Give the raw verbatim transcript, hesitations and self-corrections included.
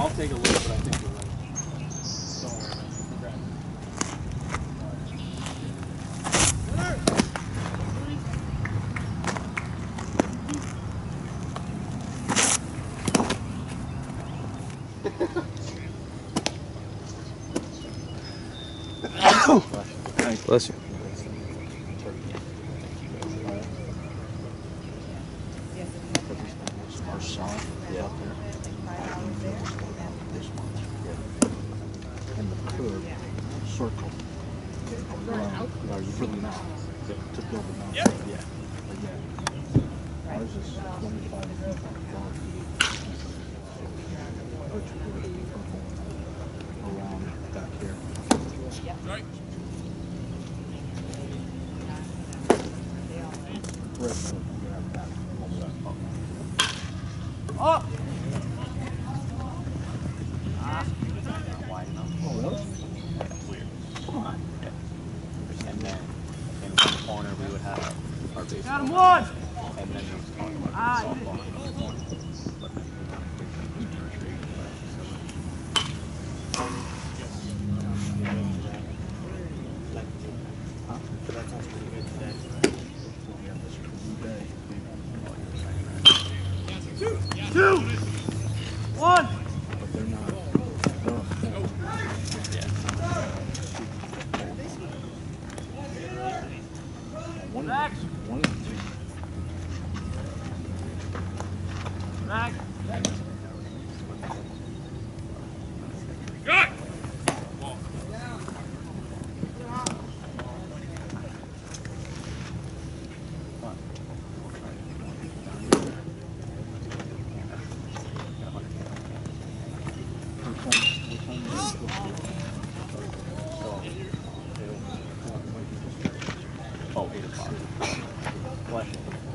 I'll take a look, but I think you're right. Don't worry, man. Congrats. Bless you. Our song, yeah, out there. This one, yeah. And the curve, circle. Around, for the mouth, to build the mouth. Yep. Yeah. But yeah. Ours is twenty-five feet long. Which would be purple around back here. Right. Rest of them, you have back. Up! Wide enough. Oh, really? Weird. Huh. And then in one corner we would have our baseball. Got him one! And then there was talking about Ah, softball in the corner. But then we kind of picked up the nursery. Huh? But that sounds pretty good today. We have this pretty day. Two! One! But they're not. They're One Max. one and two. Max. Good! Oh, eight o'clock. Bless you.